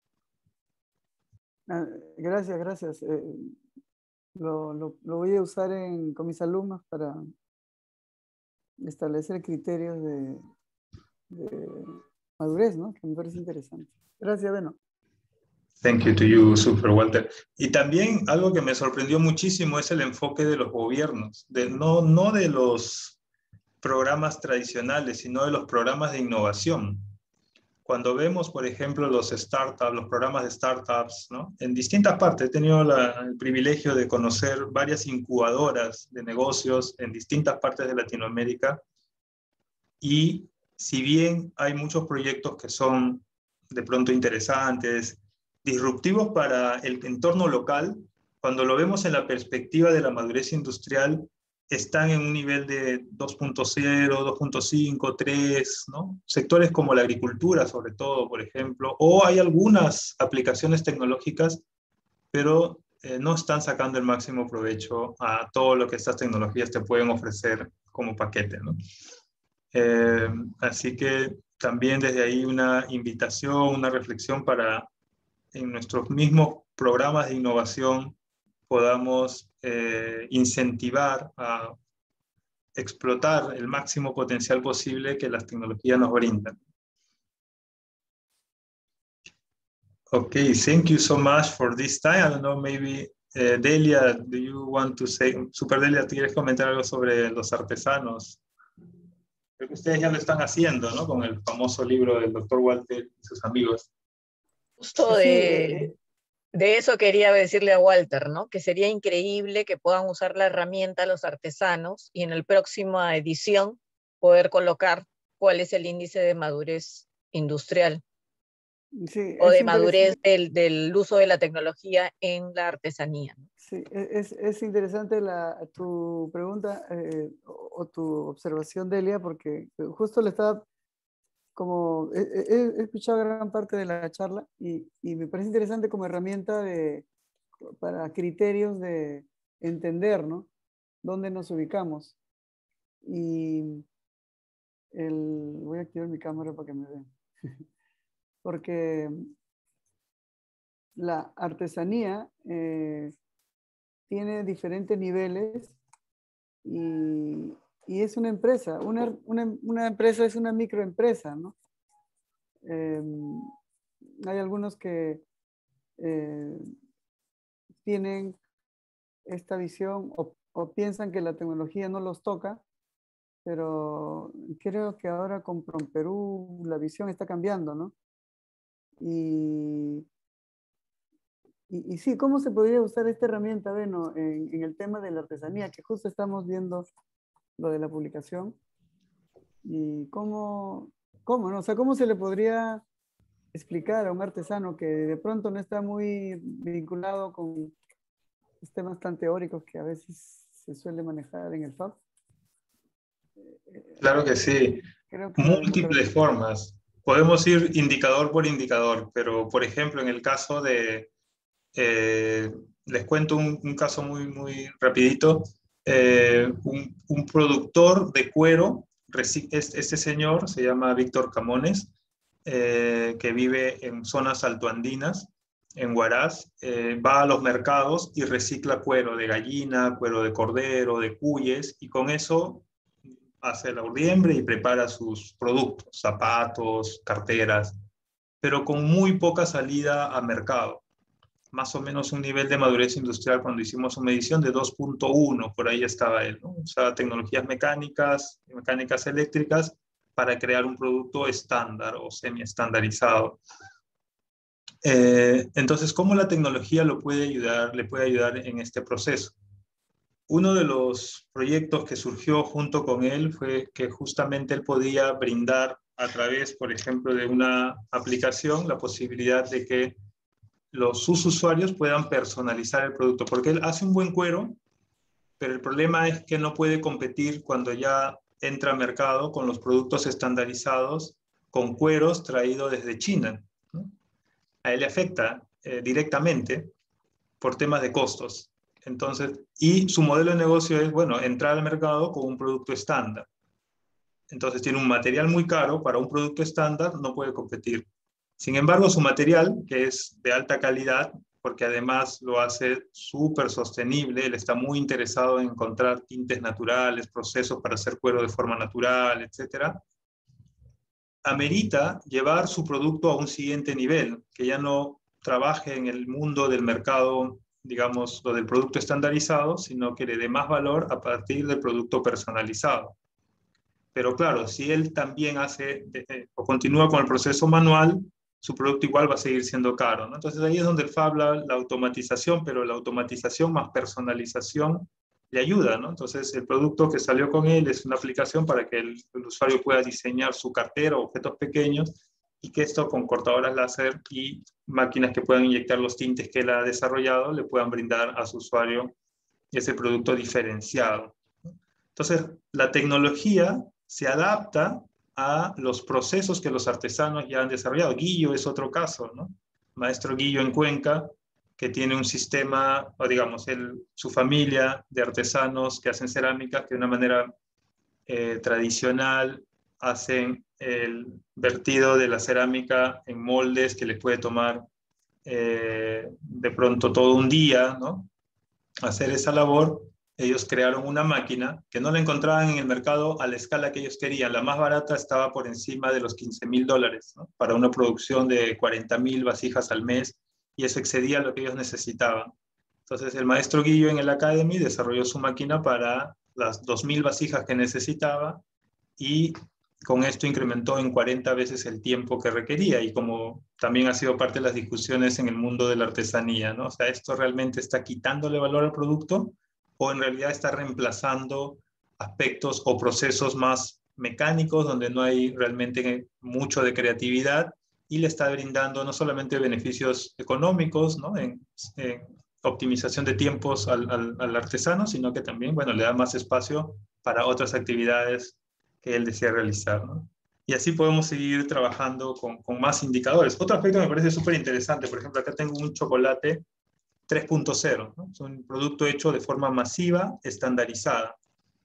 Ah, gracias, gracias. Eh, lo, lo, lo voy a usar en, con mis alumnos para establecer criterios de, de madurez, ¿no? Que me parece interesante. Gracias, Beno. Thank you to you, Super Walter. Y también algo que me sorprendió muchísimo es el enfoque de los gobiernos, de, no, no de los programas tradicionales, sino de los programas de innovación. cuando vemos, por ejemplo, los startups, los programas de startups, ¿no? En distintas partes, he tenido la, el privilegio de conocer varias incubadoras de negocios en distintas partes de Latinoamérica, y si bien hay muchos proyectos que son de pronto interesantes, disruptivos para el entorno local, cuando lo vemos en la perspectiva de la madurez industrial, están en un nivel de dos punto cero, dos punto cinco, tres, ¿no? Sectores como la agricultura, sobre todo, por ejemplo, o hay algunas aplicaciones tecnológicas, pero eh, no están sacando el máximo provecho a todo lo que estas tecnologías te pueden ofrecer como paquete, ¿no? Eh, así que también desde ahí una invitación, una reflexión para en nuestros mismos programas de innovación podamos eh, incentivar a explotar el máximo potencial posible que las tecnologías nos brindan. Okay, thank you so much for this time. I don't know, maybe uh, Delia, do you want to say, Super Delia, ¿quieres comentar algo sobre los artesanos? Creo que ustedes ya lo están haciendo, ¿no? Con el famoso libro del doctor Walter y sus amigos. Justo de, de eso quería decirle a Walter, ¿no? Que sería increíble que puedan usar la herramienta los artesanos y en la próxima edición poder colocar cuál es el índice de madurez industrial. Sí, o de madurez del, del uso de la tecnología en la artesanía. Sí, es, es interesante la, tu pregunta eh, o, o tu observación, Delia, porque justo le estaba como, he, he, he escuchado gran parte de la charla y, y me parece interesante como herramienta de, para criterios de entender, ¿no? Dónde nos ubicamos. Y el, voy a activar mi cámara para que me vean. Porque la artesanía eh, tiene diferentes niveles y, y es una empresa. Una, una, una empresa es una microempresa, ¿no? Eh, hay algunos que eh, tienen esta visión o, o piensan que la tecnología no los toca, pero creo que ahora con PROMPERÚ la visión está cambiando, ¿no? Y, y, y sí, ¿cómo se podría usar esta herramienta, Beno, en, en el tema de la artesanía? Que justo estamos viendo lo de la publicación. Y cómo, cómo, ¿no? O sea, ¿cómo se le podría explicar a un artesano que de pronto no está muy vinculado con los temas tan teóricos que a veces se suele manejar en el F A B? Claro que sí. Creo que múltiples formas. Podemos ir indicador por indicador, pero por ejemplo, en el caso de, eh, les cuento un, un caso muy, muy rapidito, eh, un, un productor de cuero, este señor se llama Víctor Camones, eh, que vive en zonas altoandinas, en Huaraz, eh, va a los mercados y recicla cuero de gallina, cuero de cordero, de cuyes, y con eso hace la urdiembre y prepara sus productos, zapatos, carteras, pero con muy poca salida a mercado. Más o menos un nivel de madurez industrial cuando hicimos una medición de dos punto uno, por ahí estaba él, ¿no? O sea, tecnologías mecánicas, mecánicas eléctricas para crear un producto estándar o semi-estandarizado. Eh, entonces, ¿cómo la tecnología lo puede ayudar, le puede ayudar en este proceso? Uno de los proyectos que surgió junto con él fue que justamente él podía brindar a través, por ejemplo, de una aplicación la posibilidad de que los, sus usuarios puedan personalizar el producto, porque él hace un buen cuero, pero el problema es que no puede competir cuando ya entra a mercado con los productos estandarizados, con cueros traídos desde China, ¿no? A él le afecta eh, directamente por temas de costos. Entonces, y su modelo de negocio es, bueno, entrar al mercado con un producto estándar. Entonces tiene un material muy caro para un producto estándar, no puede competir. Sin embargo, su material, que es de alta calidad, porque además lo hace súper sostenible, él está muy interesado en encontrar tintes naturales, procesos para hacer cuero de forma natural, etcétera, amerita llevar su producto a un siguiente nivel, que ya no trabaje en el mundo del mercado, digamos, lo del producto estandarizado, sino que le dé más valor a partir del producto personalizado. Pero claro, si él también hace eh, o continúa con el proceso manual, su producto igual va a seguir siendo caro, ¿no? Entonces ahí es donde el Fab Lab, la automatización, pero la automatización más personalización le ayuda, ¿no? Entonces el producto que salió con él es una aplicación para que el, el usuario pueda diseñar su cartera o objetos pequeños, y que esto con cortadoras láser y máquinas que puedan inyectar los tintes que él ha desarrollado le puedan brindar a su usuario ese producto diferenciado. Entonces la tecnología se adapta a los procesos que los artesanos ya han desarrollado. Guillo es otro caso, ¿no? Maestro Guillo en Cuenca, que tiene un sistema, o digamos, él, su familia de artesanos que hacen cerámica, que de una manera eh, tradicional hacen el vertido de la cerámica en moldes que les puede tomar eh, de pronto todo un día, ¿no? Hacer esa labor. Ellos crearon una máquina que no la encontraban en el mercado a la escala que ellos querían. La más barata estaba por encima de los quince mil dólares, ¿no? Para una producción de cuarenta mil vasijas al mes, y eso excedía lo que ellos necesitaban. Entonces el maestro Guillo en el Academy desarrolló su máquina para las dos mil vasijas que necesitaba, y con esto incrementó en cuarenta veces el tiempo que requería, y como también ha sido parte de las discusiones en el mundo de la artesanía, ¿no? O sea, ¿esto realmente está quitándole valor al producto o en realidad está reemplazando aspectos o procesos más mecánicos donde no hay realmente mucho de creatividad, y le está brindando no solamente beneficios económicos, ¿no? en, en optimización de tiempos al, al, al artesano, sino que también, bueno, le da más espacio para otras actividades que él desea realizar, ¿no? Y así podemos seguir trabajando con, con más indicadores. Otro aspecto que me parece súper interesante, por ejemplo, acá tengo un chocolate tres punto cero, ¿no? Es un producto hecho de forma masiva, estandarizada.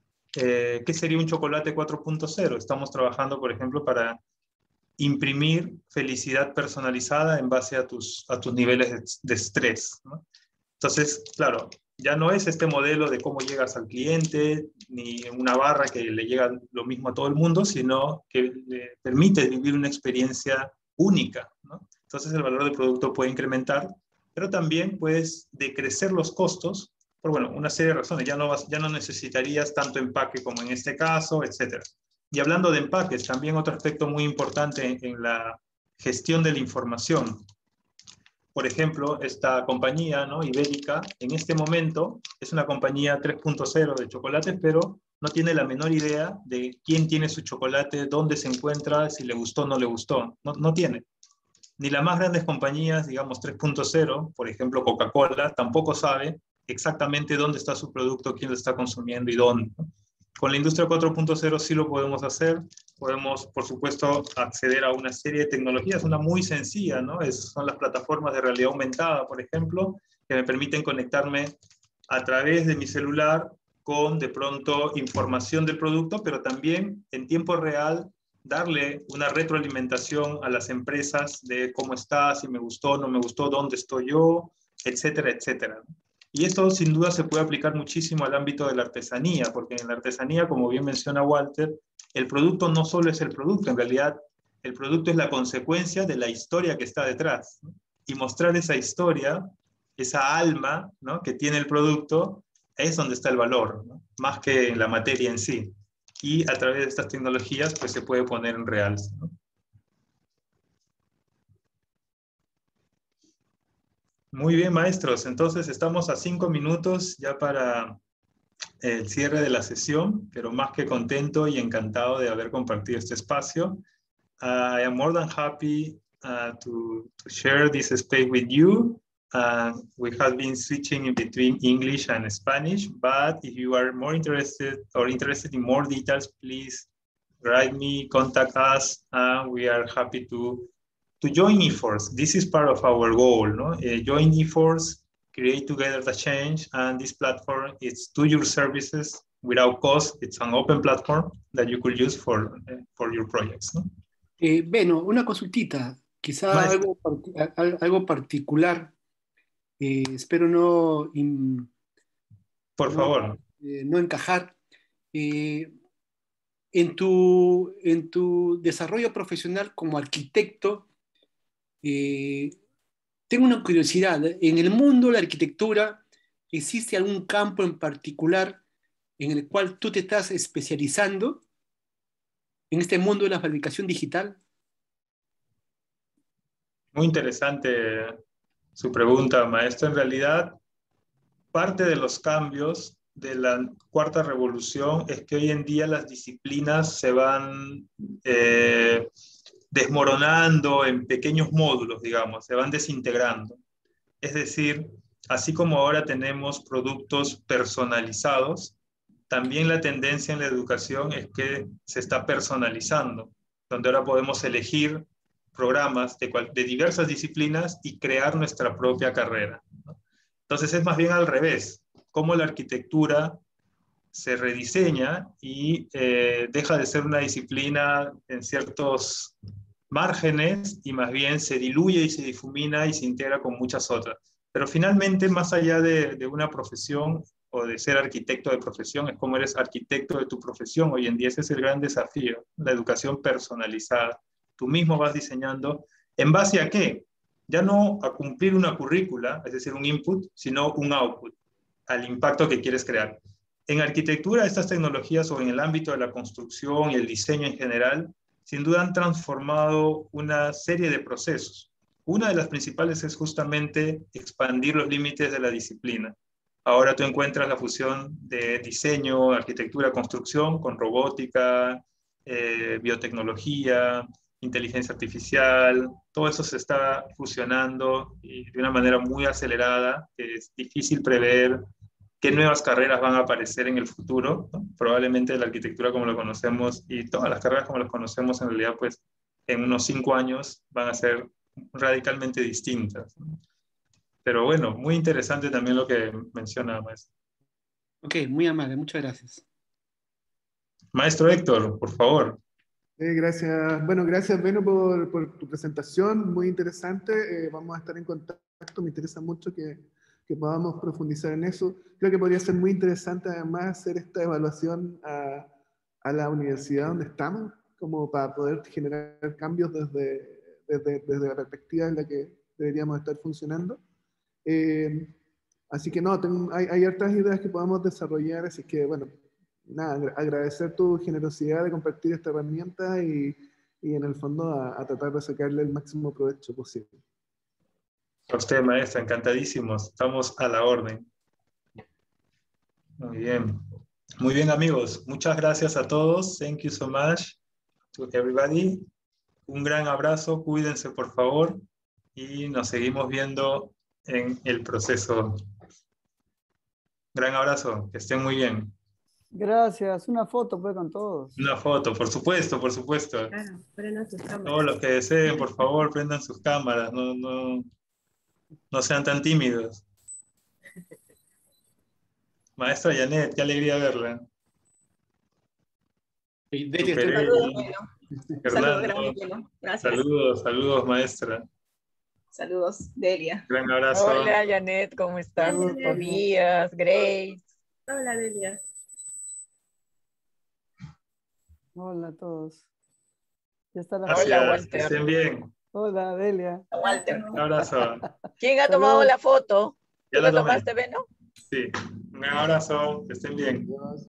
Eh, ¿Qué sería un chocolate cuatro punto cero? Estamos trabajando, por ejemplo, para imprimir felicidad personalizada en base a tus, a tus niveles de, de estrés, ¿no? Entonces, claro, ya no es este modelo de cómo llegas al cliente, ni una barra que le llega lo mismo a todo el mundo, sino que le permite vivir una experiencia única, ¿no? Entonces el valor del producto puede incrementar, pero también puedes decrecer los costos por, bueno, una serie de razones. Ya no, vas, ya no necesitarías tanto empaque como en este caso, etcétera. Y hablando de empaques, también otro aspecto muy importante en, en la gestión de la información. Por ejemplo, esta compañía, ¿no? Ibérica, en este momento es una compañía tres punto cero de chocolates, pero no tiene la menor idea de quién tiene su chocolate, dónde se encuentra, si le gustó o no le gustó. No, no tiene. Ni las más grandes compañías, digamos tres punto cero, por ejemplo Coca-Cola, tampoco sabe exactamente dónde está su producto, quién lo está consumiendo y dónde, ¿no? Con la industria cuatro punto cero sí lo podemos hacer. Podemos, por supuesto, acceder a una serie de tecnologías, una muy sencilla, ¿no? Es, son las plataformas de realidad aumentada, por ejemplo, que me permiten conectarme a través de mi celular con, de pronto, información del producto, pero también en tiempo real darle una retroalimentación a las empresas de cómo está, si me gustó, no me gustó, dónde estoy yo, etcétera, etcétera. Y esto sin duda se puede aplicar muchísimo al ámbito de la artesanía, porque en la artesanía, como bien menciona Walter, el producto no solo es el producto, en realidad el producto es la consecuencia de la historia que está detrás, ¿no? Y mostrar esa historia, esa alma, ¿no?, que tiene el producto, es donde está el valor, ¿no?, más que en la materia en sí. Y a través de estas tecnologías pues se puede poner en realce, ¿no? Muy bien, maestros. Entonces estamos a cinco minutos ya para el cierre de la sesión, pero más que contento y encantado de haber compartido este espacio. Uh, I am more than happy uh, to, to share this space with you. Uh, we have been switching in between English and Spanish, but if you are more interested or interested in more details, please write me, contact us, and uh, we are happy to to join efforts. This is part of our goal, no? Uh, join efforts, create together the change, and this platform is to your services without cost. It's an open platform that you could use for, uh, for your projects, ¿no? Eh, bueno, una consultita, quizá algo, algo particular, eh, espero no, in, por no, favor, eh, no encajar. Eh, en, tu, en tu desarrollo profesional como arquitecto, eh, tengo una curiosidad. ¿En el mundo de la arquitectura existe algún campo en particular en el cual tú te estás especializando? en este mundo de la fabricación digital? Muy interesante su pregunta, maestro. En realidad, parte de los cambios de la cuarta revolución es que hoy en día las disciplinas se van eh, desmoronando en pequeños módulos, digamos, se van desintegrando. Es decir, así como ahora tenemos productos personalizados, también la tendencia en la educación es que se está personalizando, donde ahora podemos elegir programas de, cual, de diversas disciplinas y crear nuestra propia carrera, ¿no? Entonces es más bien al revés, cómo la arquitectura se rediseña y eh, deja de ser una disciplina en ciertos márgenes y más bien se diluye y se difumina y se integra con muchas otras. Pero finalmente, más allá de, de una profesión o de ser arquitecto de profesión, es como eres arquitecto de tu profesión. Hoy en día ese es el gran desafío, la educación personalizada. Tú mismo vas diseñando, ¿en base a qué? Ya no a cumplir una currícula, es decir, un input, sino un output, al impacto que quieres crear. En arquitectura, estas tecnologías o en el ámbito de la construcción y el diseño en general, sin duda han transformado una serie de procesos. Una de las principales es justamente expandir los límites de la disciplina. Ahora tú encuentras la fusión de diseño, arquitectura, construcción con robótica, eh, biotecnología, inteligencia artificial. Todo eso se está fusionando y de una manera muy acelerada. Es difícil prever qué nuevas carreras van a aparecer en el futuro, ¿no? Probablemente la arquitectura como lo conocemos y todas las carreras como las conocemos en realidad, pues en unos cinco años van a ser radicalmente distintas, ¿no? Pero bueno, muy interesante también lo que menciona, maestro. Ok, muy amable, muchas gracias. Maestro Héctor, por favor. Eh, gracias. Bueno, gracias, Beno, por, por tu presentación, muy interesante. Eh, vamos a estar en contacto, me interesa mucho que, que podamos profundizar en eso. Creo que podría ser muy interesante además hacer esta evaluación a, a la universidad donde estamos, como para poder generar cambios desde, desde, desde la perspectiva en la que deberíamos estar funcionando. Eh, así que no, tengo, hay, hay hartas ideas que podamos desarrollar, así que bueno, nada, agradecer tu generosidad de compartir esta herramienta y, y en el fondo a, a tratar de sacarle el máximo provecho posible. A usted, maestra, encantadísimos. Estamos a la orden. Muy bien. Muy bien, amigos. Muchas gracias a todos. Thank you so much to everybody. Un gran abrazo. Cuídense, por favor. Y nos seguimos viendo en el proceso. Gran abrazo. Que estén muy bien. Gracias. Una foto pues con todos. Una foto, por supuesto, por supuesto. Claro, prendan sus cámaras. Todos los que deseen, por favor, prendan sus cámaras. No, no, no sean tan tímidos. Maestra Janet, qué alegría verla. Y Delia, Super Saludos, Eli, Beno. Fernando, Saludos, gran Beno. Gracias. saludos, saludos, maestra. Saludos, Delia. Gran abrazo. Hola, Janet, ¿cómo estás? Hola, Tobías, Grace. Hola, Delia. Hola a todos. Ya está la Gracias, Hola, Walter. que estén bien. Hola, Delia. Walter. Un abrazo. ¿Quién ha tomado la foto? Ya ¿Tú la la tomé. tomaste, Beno? Sí, un gran abrazo, que estén bien. Adiós.